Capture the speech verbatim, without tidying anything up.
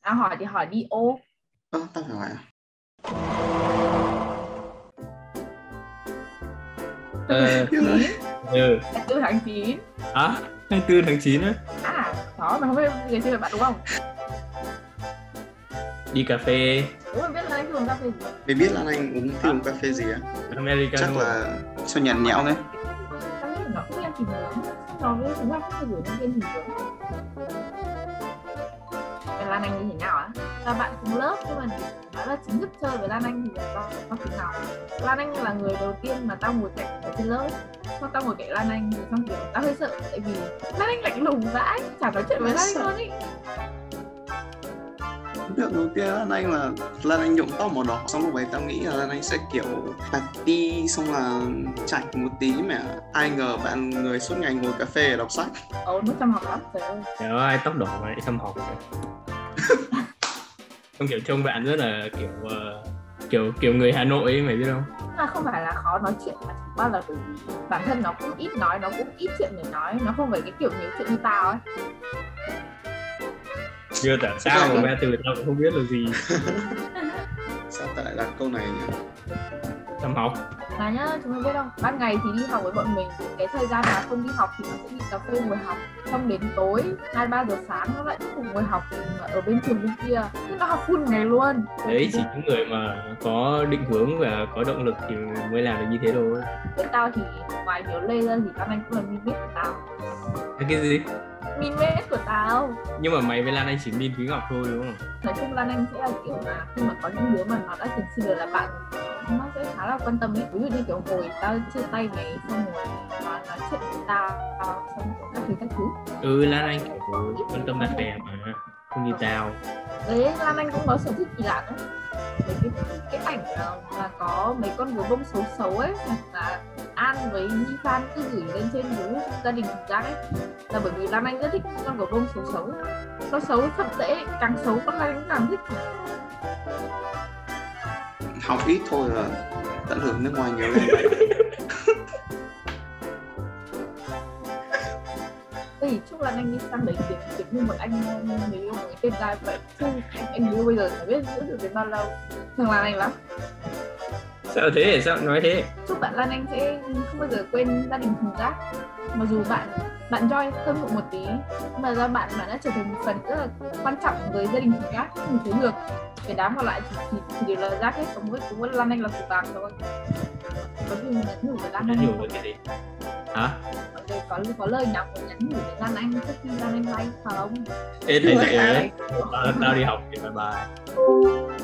Tao hỏi thì hỏi đi ô. Ơ, tao phải hỏi à? Ờ, chín ừ. hai mươi tư tháng chín. À, hai mươi tư tháng chín á. À, đó, mày không biết ngày xưa bạn đúng không? Đi cà phê Đúng rồi, biết là anh uống cà phê gì. Mày biết Lan Anh uống thì uống cà phê gì á? Americano. Chắc là sao nhạt nhẽo đấy. Tao nghĩ là nó cũng là thịt nướng. Nó với chúng ta không thể gửi nhân viên thịt nướng. Cái Lan Anh như thế nào á? Là bạn cùng lớp nhưng mà nói là chính thức chơi với Lan Anh thì là do có thế nào? Lan Anh là người đầu tiên mà tao ngồi cạnh ở trên lớp. Xong tao ngồi cạnh Lan Anh thì xong kiểu tao hơi sợ tại vì Lan Anh lạnh lùng vãi, chả nói chuyện với Lan Anh luôn ý. Được đầu tiên Lan Anh là Lan Anh nhuộm tóc màu đỏ, xong lúc đấy tao nghĩ là Lan Anh sẽ kiểu party xong là chạy một tí mà ai ngờ bạn người suốt ngày ngồi cà phê đọc sách. Ồ, nó chăm học lắm, trời ơi. Trời ơi, ai tóc đỏ mà lại xăm học vậy? Không, kiểu trông bạn rất là kiểu uh, kiểu kiểu người Hà Nội ấy, mày biết không? Là không phải là khó nói chuyện mà chỉ bao giờ bởi vì bản thân nó cũng ít nói, nó cũng ít chuyện để nói, nó không phải cái kiểu nhiều chuyện như tao ấy. Chưa tại sao mà ba từ tao cũng không biết là gì. Sao ta lại đặt câu này nhỉ? Xăm học. Mà nhá, chúng ta biết không, ban ngày thì đi học với bọn mình, cái thời gian mà không đi học thì nó sẽ đi cà phê ngồi học, xong đến tối hai ba giờ sáng nó lại tiếp tục ngồi học ở bên trường bên kia, thế nó học full ngày luôn. Đấy, chỉ những người mà có định hướng và có động lực thì mới làm được như thế thôi. Với tao thì ngoài Hiếu Lê ra thì Lan Anh cũng là min mết của tao. Cái gì? Min mết của tao. Nhưng mà mày với Lan Anh chỉ min Thúy Ngọc thôi đúng không? Nói chung Lan Anh sẽ là kiểu mà khi mà có những đứa mà nó đã từng xưa là bạn, nó sẽ khá là quan tâm ấy. Ví dụ như kiểu hồi tao chia tay mày xong rồi nó nói chuyện với tao, tao xong rồi các thứ các thứ. Ừ, Lan Anh kiểu quan tâm bạn bè mà, không như tao. Đấy, Lan Anh cũng có sở thích kỳ lạ đấy. Mấy cái, cái ảnh là, là có mấy con gấu bông xấu xấu ấy, hoặc là An với Nhi Phan cứ gửi lên trên group gia đình Thùng Rác ấy, là bởi vì Lan Anh rất thích con gấu bông xấu xấu. Nó xấu thật dễ, càng xấu con Lan Anh càng thích. Học ít thôi là tận hưởng nước ngoài nhiều lên. Thì chúc Lan Anh đi sang đấy kiếm kiếm như một anh người yêu mới tên trai vậy. Chứ anh người yêu bây giờ phải biết giữ được đến bao lâu. Thường Lan Anh lắm. Sao thế? Sao nói thế? Chúc bạn Lan Anh sẽ không bao giờ quên gia đình Thùng Rác. Mặc dù bạn bạn join hơi muộn một tí, nhưng mà do bạn bạn đã trở thành một phần rất là quan trọng với gia đình Thùng Rác, không thể thiếu được. Cái đám còn lại thì, thì, thì đều là rác hết, có mỗi có mỗi Lan Anh là củ vàng thôi. Có gì nhắn nhủ với Lan Anh? Nhắn nhủ với cái gì? Hả? Có có lời nào của nhắn nhủ với Lan Anh trước khi Lan Anh like không? Ê, thầy dạy đấy. Tao đi học thì bye bye.